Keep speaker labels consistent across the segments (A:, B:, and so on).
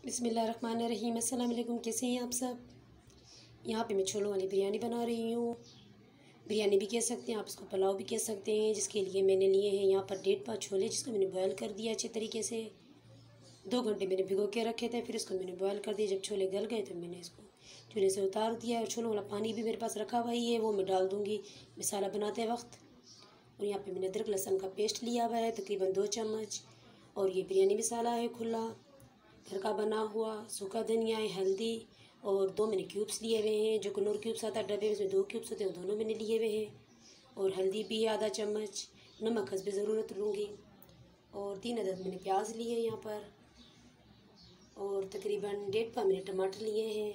A: बिस्मिल्लाहिर्रहमानिर्रहीम। अस्सलाम वालेकुम। कैसे हैं आप सब? यहाँ पे मैं छोलों वाली बिरयानी बना रही हूँ। बिरयानी भी कह सकते हैं आप, इसको पुलाव भी कह सकते हैं। जिसके लिए मैंने लिए हैं यहाँ पर 1.5 पाव छोले, जिसको मैंने बॉयल कर दिया अच्छे तरीके से। 2 घंटे मैंने भिगो के रखे थे, फिर इसको मैंने बॉयल कर दिया। जब छोले गल गए तो मैंने इसको चूल्हे से उतार दिया। और छोलों वाला पानी भी मेरे पास रखा हुआ ही है, वो मैं डाल दूँगी मसाला बनाते वक्त। और यहाँ पे मैंने अदरक लहसुन का पेस्ट लिया हुआ है तकरीबन 2 चम्मच। और ये बिरयानी मसाला है खुला घर का बना हुआ, सूखा धनिया है, हल्दी और 2 मैंने क्यूब्स लिए हुए हैं। जो कनौर क्यूब्स आता है डब्बे में, इसमें 2 क्यूब्स होते हैं, दोनों मैंने लिए हुए हैं। और हल्दी भी आधा चम्मच, नमक हस्बे ज़रूरत लूँगी। और 3 अदद मैंने प्याज लिए हैं यहाँ पर। और तकरीबन 1.5 पाव मैंने टमाटर लिए हैं।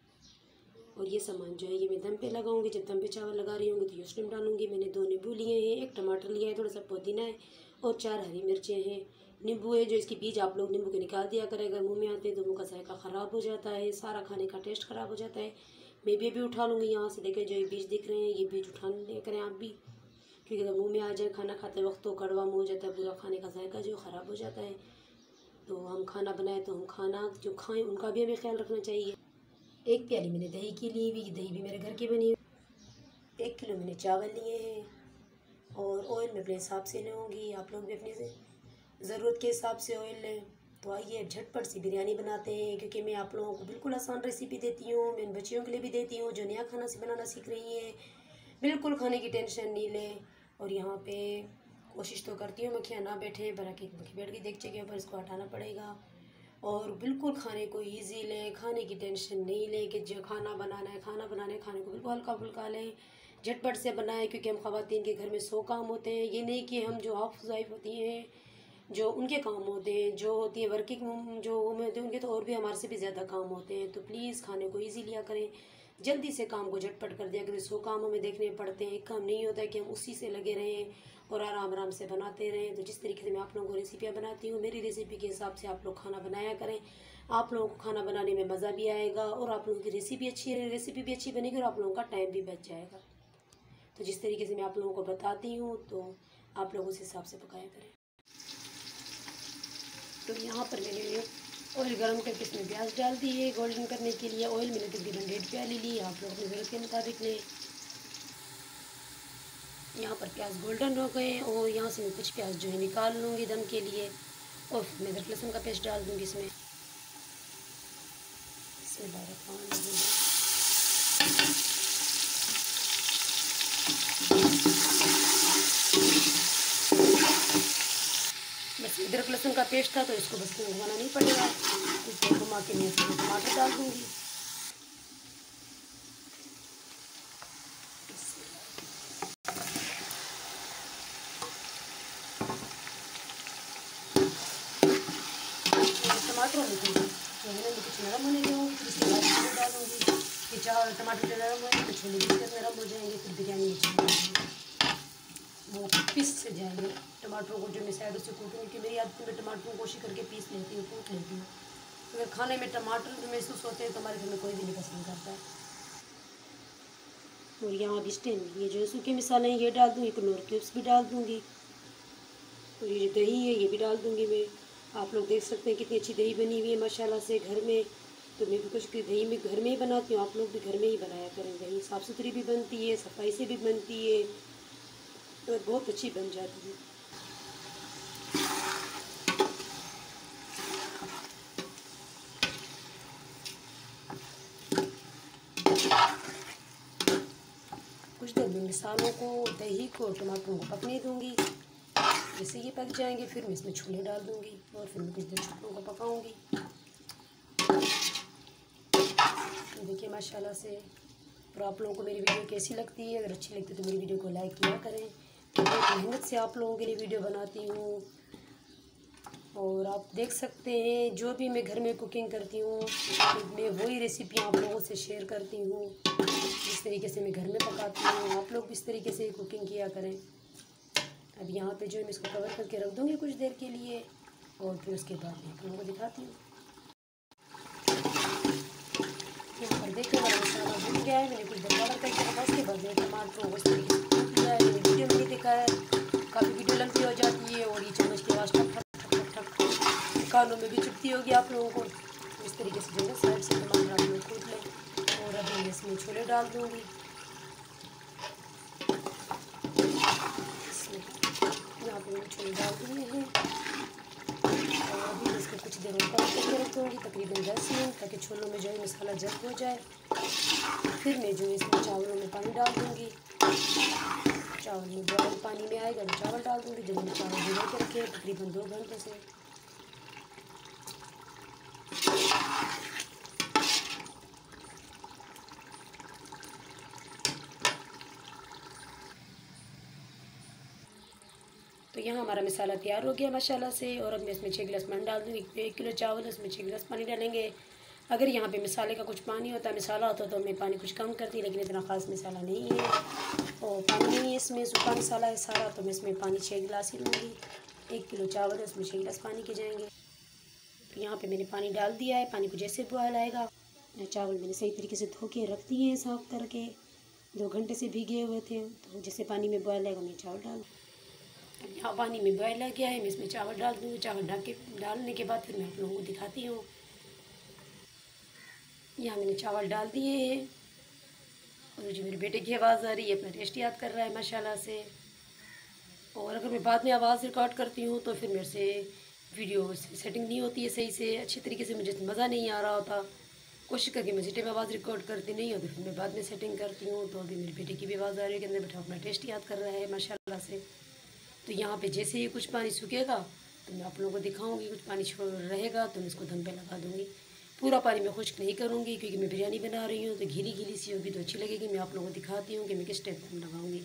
A: और ये सामान जो है ये मैं दम पे लगाऊंगी। जब दम पे चावल लगा रही होंगी तो ये उसमें डालूंगी। मैंने 2 नींबू लिए हैं, 1 टमाटर लिया है, थोड़ा सा पुदीना है और 4 हरी मिर्चें हैं। नींबू है जो इसके बीज आप लोग नींबू के निकाल दिया करें, अगर मुंह में आते हैं तो मुंह का जायका ख़राब हो जाता है, सारा खाने का टेस्ट ख़राब हो जाता है। मैं भी उठा लूँगी यहाँ से। देखें जो ये बीज दिख रहे हैं, ये बीज उठा लिया करें आप भी, क्योंकि अगर मुँह में आ जाए खाना खाते वक्त तो कड़वा मुँह हो जाता है, पूरा खाने का जायका जो ख़राब हो जाता है। तो हम खाना बनाए तो हम खाना जो खाएँ उनका भी हमें ख्याल रखना चाहिए। 1 प्याली मैंने दही की ली हुई, दही भी मेरे घर की बनी हुई। 1 किलो मैंने चावल लिए हैं। और ऑयल मैं अपने हिसाब से लूँगी, आप लोग भी अपनी ज़रूरत के हिसाब से ऑयल लें। तो आइए झटपट सी बिरयानी बनाते हैं, क्योंकि मैं आप लोगों को बिल्कुल आसान रेसिपी देती हूँ। मैं इन बच्चियों के लिए भी देती हूँ जो नया खाना से बनाना सीख रही हैं। बिल्कुल खाने की टेंशन नहीं लें। और यहाँ पे कोशिश तो करती हूँ मक्खियाँ ना बैठे, बल्कि मक्खी बैठ गई देख के ऊपर, इसको हटाना पड़ेगा। और बिल्कुल खाने को ईजी लें, खाने की टेंशन नहीं लें कि जो खाना बनाना है खाने को बिल्कुल हल्का फुल्का लें, झटपट से बनाएं। क्योंकि हम ख़वातीन के घर में 100 काम होते हैं। ये नहीं कि हम जो हाउस वाइफ होती हैं जो उनके काम होते हैं, जो होती है वर्किंग जो वूमेन होती हैं, उनके तो और भी हमारे से भी ज़्यादा काम होते हैं। तो प्लीज़ खाने को ईजी लिया करें, जल्दी से काम को झटपट कर दिया करें। 100 काम हमें देखने पड़ते हैं, एक काम नहीं होता है कि हम उसी से लगे रहें और आराम आराम से बनाते रहें। तो जिस तरीके से मैं आप लोगों को रेसिपियाँ बनाती हूँ, मेरी रेसिपी के हिसाब से आप लोग खाना बनाया करें। आप लोगों को खाना बनाने में मज़ा भी आएगा और आप लोगों की रेसिपी भी अच्छी बनेगी और आप लोगों का टाइम भी बच जाएगा। तो जिस तरीके से मैं आप लोगों को बताती हूँ तो आप लोग उस हिसाब से पकाया करें। तो यहाँ पर मैंने ऑयल गर्म करके इसमें प्याज डाल दी है गोल्डन करने के लिए। ऑयल मैंने तकरीबन 1.5 प्याली ली, आप लोग अपनी ज़रूरत के मुताबिक लें। यहाँ पर प्याज गोल्डन हो गए और यहाँ से मैं कुछ प्याज जो है निकाल लूँगी दम के लिए। और फिर मैं अदरक लहसुन का पेस्ट डाल दूँगी इसमें। बस अदरक लहसुन का पेस्ट था तो इसको बस घुमाना नहीं पड़ेगा, इसको घुमा के मैं इसमें टमाटर डाल दूँगी। टमाटर कुछ नरम होने दूँगी, फिर इसके बाद छोले डालूँगी। कि टमाटर जो नरम होंगे तो छोले भी नरम हो जाएंगे, फिर बिरयानी में वो पीस से जाएंगे। टमाटरों को जो मैं साइडों से कूटूँगी, कि मेरी आदत में टमाटरों को कोशिश करके पीस लेती हूँ, कूट लेती हूँ। अगर खाने में टमाटर जो महसूस होते हैं तो हमारे घर में कोई भी नहीं पसंद करता है। और यहाँ अब इस टाइम ये जो सूखे मसाले हैं ये डाल दूँगी, कनौर क्यूब्स भी डाल दूँगी। और ये जो दही है ये भी डाल दूँगी मैं। आप लोग देख सकते हैं कितनी अच्छी दही बनी हुई है माशाल्लाह से घर में। तो मैं भी कुछ दही में घर में ही बनाती हूँ, आप लोग भी घर में ही बनाया करें। दही साफ़ सुथरी भी बनती है, सफाई से भी बनती है और बहुत अच्छी बन जाती है। कुछ देर में मसालों को, दही को, टमाटरों को पकने दूँगी। जैसे ये पक जाएंगे फिर मैं इसमें छोले डाल दूँगी और फिर मैं कुछ देर छोलों को पकाऊँगी। देखिए माशाल्लाह से। और आप लोगों को मेरी वीडियो कैसी लगती है? अगर अच्छी लगती है तो मेरी वीडियो को लाइक किया करें। बहुत मेहनत से आप लोगों के लिए वीडियो बनाती हूँ। और आप देख सकते हैं जो भी मैं घर में कुकिंग करती हूँ मैं वही रेसिपी आप लोगों से शेयर करती हूँ। जिस तरीके से मैं घर में पकाती हूँ आप लोग इस तरीके से कुकिंग किया करें। अब यहाँ पे जो है मैं इसको कवर करके रख दूँगी कुछ देर के लिए और फिर उसके बाद मैं आप लोगों को दिखाती हूँ। यहाँ पर देखो मेरा मसाला भून गया है, मैंने कुछ देर कवर करके रखा। उसके बाद मैं टमाटर को इस तरीके से कूट लिया है। मैंने वीडियो में नहीं देखा है, काफ़ी वीडियो लंबी हो जाती है और ये चम्मच की आवाज़ ठक ठक ठक ठक ठक कानों में भी चुभती होगी आप लोगों को। इस तरीके से जो है ना साइड से टमाटर आप लोग कूट लें। और अभी मैं इसमें छोले डाल दूँगी। यहाँ पे मैंने छोले डाल दिए हैं और अभी मैं इसको कुछ देर में कवर करके रख दूँगी, तकरीबन 10 मिनट, ताकि छोलों में जो है मसाला जल्द हो जाए। फिर मैं जो है इसमें चावलों में पानी डाल दूँगी। चावल में बॉयल पानी में आएगा तो चावल डाल दूँगी, जो मैंने चावल भिगो के रखे तकरीबन 2 घंटे से। तो यहाँ हमारा मसाला तैयार हो गया माशाल्लाह से। और अब मैं इसमें 6 गिलास पानी डाल दूँगी। 1 किलो चावल है, उसमें 6 गिलास पानी डालेंगे। अगर यहाँ पे मसाले का कुछ पानी होता, मसाला होता तो मैं पानी कुछ कम करती, लेकिन इतना ख़ास मसाला नहीं है और पानी नहीं है इसमें, सूखा मसाला है सारा। तो मैं इसमें पानी 6 गिलास ही लूँगी। 1 किलो चावल है, उसमें 6 गिलास पानी के जाएंगे। तो यहाँ पर मैंने पानी डाल दिया है। पानी को जैसे बॉयल आएगा, चावल मैंने सही तरीके से धो के रख दिए हैं साफ़ करके, 2 घंटे से भीगे हुए थे। तो जैसे पानी में बॉयल आएगा मैं चावल डाल, अब यहाँ पानी में बॉयल आ गया है, मैं इसमें चावल डाल दूँगी। चावल डालने के बाद फिर मैं आप लोगों को दिखाती हूँ। यहाँ मैंने चावल डाल दिए हैं और जो मेरे बेटे की आवाज़ आ रही है, अपना टेस्ट याद कर रहा है माशाल्लाह से। और अगर मैं बाद में आवाज़ रिकॉर्ड करती हूँ तो फिर मेरे से वीडियो सेटिंग नहीं होती है सही से, अच्छी तरीके से, मुझे मज़ा नहीं आ रहा होता। कोशिश करके मैं जिस टाइम आवाज़ रिकॉर्ड करती नहीं हो तो फिर मैं बाद में सेटिंग करती हूँ। तो अभी मेरे बेटे की भी आवाज़ आ रही है कि अंदर बैठा अपना टेस्ट याद कर रहा है माशाल्लाह से। तो यहाँ पे जैसे ही कुछ पानी सूखेगा तो मैं आप लोगों को दिखाऊंगी। कुछ पानी छोड़ रहेगा तो मैं इसको दम पे लगा दूँगी। पूरा पानी मैं खुश्क नहीं करूँगी, क्योंकि मैं बिरयानी बना रही हूँ तो गीली गीली सी होगी तो अच्छी लगेगी। मैं आप लोगों को दिखाती हूँ कि मैं किस टाइप दम लगाऊँगी।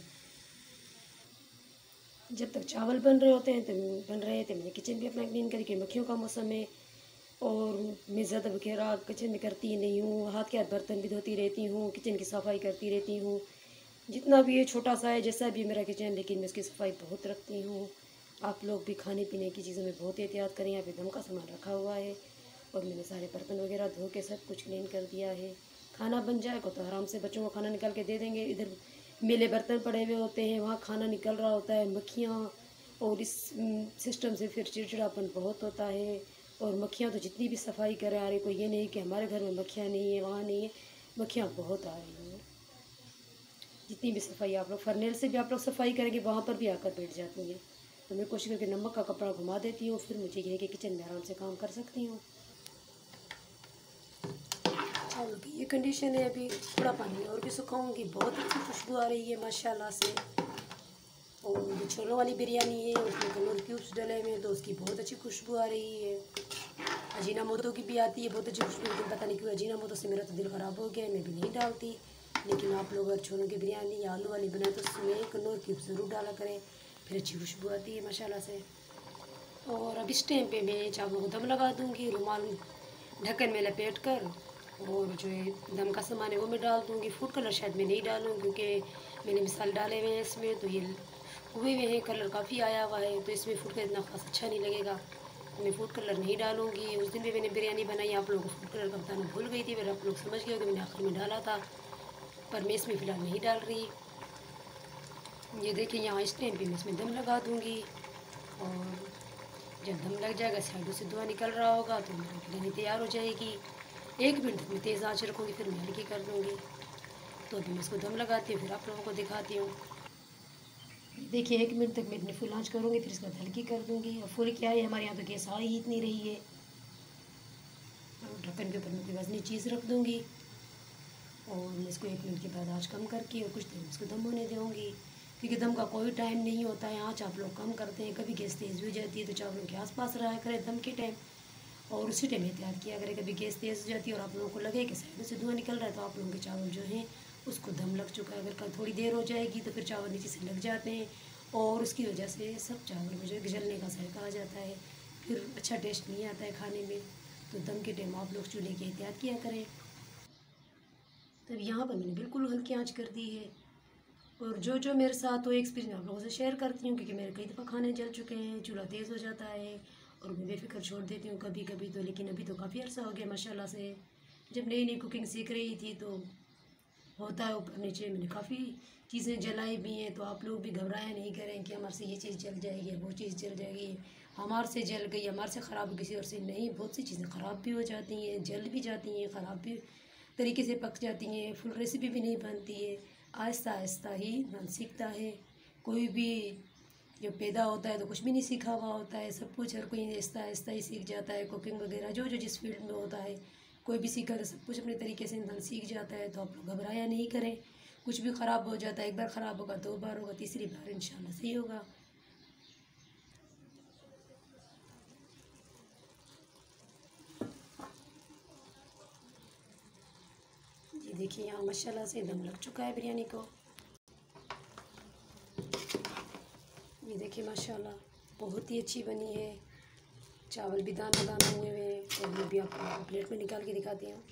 A: जब तक चावल बन रहे होते हैं तो बन रहे थे, मैंने किचन भी अपना क्लीन करके, मक्खियों का मौसम है और मैं ज़्यादा वगैरह किचन में करती नहीं हूँ। हाथ के हाथ बर्तन भी धोती रहती हूँ, किचन की सफाई करती रहती हूँ। जितना भी ये छोटा सा है, जैसा भी मेरा किचन, लेकिन मैं इसकी सफाई बहुत रखती हूँ। आप लोग भी खाने पीने की चीज़ों में बहुत एहतियात करें। यहाँ पे दम का सामान रखा हुआ है और मैंने सारे बर्तन वगैरह धो के सब कुछ क्लीन कर दिया है। खाना बन जाएगा तो आराम से बच्चों को खाना निकाल के दे देंगे। इधर मेले बर्तन पड़े हुए होते हैं, वहाँ खाना निकल रहा होता है, मक्खियाँ, और इस सिस्टम से फिर चिड़चिड़ापन बहुत होता है। और मक्खियाँ तो जितनी भी सफाई करें आ रही, कोई ये नहीं कि हमारे घर में मक्खियाँ नहीं है, वहाँ नहीं है, मक्खियाँ बहुत आ रही हैं। जितनी भी सफाई आप लोग फर्नेल से भी आप लोग सफाई करेंगे, वहाँ पर भी आकर बैठ जाती हैं। तो मैं कोशिश करके नमक का कपड़ा घुमा देती हूँ, फिर मुझे यह है कि किचन में आराम से काम कर सकती हूँ। चावल की ये कंडीशन है। अभी थोड़ा पानी और भी सुखाऊंगी। बहुत अच्छी खुशबू आ रही है माशाल्लाह से। और जो छोलों वाली बिरयानी है उसमें कलर क्यूब्स डले हुए हैं तो उसकी बहुत अच्छी खुशबू आ रही है। अजीना मोतो की भी आती है बहुत अच्छी खुशबू, लेकिन पता नहीं क्यों अजीना मोतो से मेरा तो दिल ख़राब हो गया है, मैं भी नहीं डालती। लेकिन आप लोग अगर छोलों की बिरयानी या आलू वाली बनाए तो उसमें कलर क्यूब्स ज़रूर डाला करें, फिर अच्छी खुशबू आती है माशाल्लाह से। और अब इस टाइम पे मैं चावलों को दम लगा दूँगी, रुमाल ढक्कन में लपेट कर। और जो है दम का सामान है वो मैं डाल दूँगी। फूड कलर शायद मैं नहीं डालूँ, क्योंकि मैंने मिसाल डाले हुए हैं इसमें, तो ये हुए हुए हैं, कलर काफ़ी आया हुआ है, तो इसमें फूड कलर इतना खास अच्छा नहीं लगेगा। तो मैं फूड कलर नहीं डालूँगी। उस दिन भी मैंने बिरयानी बनाई, आप लोगों को फूड कलर का बताना भूल गई थी, फिर आप लोग समझ गए कि मैंने आखिर में डाला था, पर मैं इसमें फ़िलहाल नहीं डाल रही। ये देखिए यहाँ इस टाइम पे मैं इसमें दम लगा दूँगी। और जब दम लग जाएगा, साइडों से धुआं निकल रहा होगा, तो मेरी बिरयानी तैयार हो जाएगी। 1 मिनट तक मैं तेज़ आँच रखूँगी, फिर मैं हल्की कर दूँगी। तो अभी मैं इसको दम लगाती हूँ, फिर आप लोगों को दिखाती हूँ। देखिए 1 मिनट तक मैं इतनी फुल आँच करूँगी, फिर इसके बाद हल्की कर दूँगी। और फुल क्या है, हमारे यहाँ तो गैस आ ही इतनी रही है। और ढक्कन के ऊपर मैं कोई वजनी चीज़ रख दूँगी और मैं इसको 1 मिनट के बाद आँच कम करके और कुछ देर इसको दम होने दूँगी, क्योंकि दम का कोई टाइम नहीं होता है। आँच आप लोग कम करते हैं, कभी गैस तेज़ हो जाती है तो चावलों के आसपास रहा करें दम के टाइम, और उसी टाइम एहतियात किया करें। कभी गैस तेज़ हो जाती है और आप लोगों को लगे कि साइडों से धुआं निकल रहा है, तो आप लोगों के चावल जो हैं उसको दम लग चुका है। अगर थोड़ी देर हो जाएगी तो फिर चावल नीचे से लग जाते हैं और उसकी वजह से सब चावल में जो जलने का जायका आ जाता है, फिर अच्छा टेस्ट नहीं आता है खाने में। तो दम के टाइम आप लोग चूल्हे की एहतियात किया करें। तब यहाँ पर मैंने बिल्कुल हल्की आँच कर दी है। और जो जो मेरे साथ वो एक्सपीरियंस आप लोगों से शेयर करती हूँ, क्योंकि मेरे कई दफ़ा खाने जल चुके हैं, चूल्हा तेज़ हो जाता है और मैं बेफिक्र छोड़ देती हूँ कभी कभी तो। लेकिन अभी तो काफ़ी अर्सा हो गया माशाल्लाह से। जब नई नई कुकिंग सीख रही थी तो होता है ऊपर नीचे, मैंने काफ़ी चीज़ें जलाई भी हैं। तो आप लोग भी घबराया नहीं करें कि हमारे से ये चीज़ जल जाएगी, वो चीज़ जल जाएगी। हमारे से जल गई, हमारे से ख़राब हो, किसी और से नहीं। बहुत सी चीज़ें ख़राब भी हो जाती हैं, जल भी जाती हैं, ख़राब भी तरीके से पक जाती हैं, फुल रेसिपी भी नहीं बनती है। आहिस्ता आहिस्ता ही इंसान सीखता है। कोई भी जो पैदा होता है तो कुछ भी नहीं सीखा हुआ होता है, सब कुछ हर कोई आहिस्ता आहिस्ता ही सीख जाता है। कुकिंग वगैरह जो जो जिस फील्ड में होता है, कोई भी सीखा तो सब कुछ अपने तरीके से इंसान सीख जाता है। तो आप लोग घबराया नहीं करें। कुछ भी ख़राब हो जाता है, एक बार ख़राब होगा, 2 बार होगा, तीसरी बार इंशाल्लाह सही होगा। ये देखिए यहाँ माशाल्लाह से दम लग चुका है बिरयानी को। ये देखिए माशाल्लाह बहुत ही अच्छी बनी है। चावल भी दाना दाना हुए हुए हैं और ये भी आपको प्लेट में निकाल के दिखाती हूँ।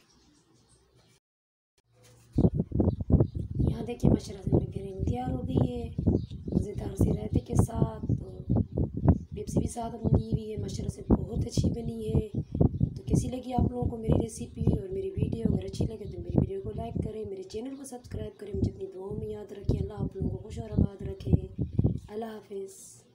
A: यहाँ देखिए माशाल्लाह से मेरी बिरयानी तैयार हो गई है, मज़ेदार से रायते के साथ। तो पेप्सी भी साथ बनी हुई है, माशाल्लाह से बहुत अच्छी बनी है। तो कैसी लगी आप लोगों को मेरी रेसिपी और मेरी वीडियो? अगर अच्छी लगे तो मेरी वीडियो को लाइक करें, मेरे चैनल को सब्सक्राइब करें, मुझे अपनी दुआओं में याद रखें। अल्लाह आप लोगों को खुश और आबाद रखे। अल्लाह हाफिज़।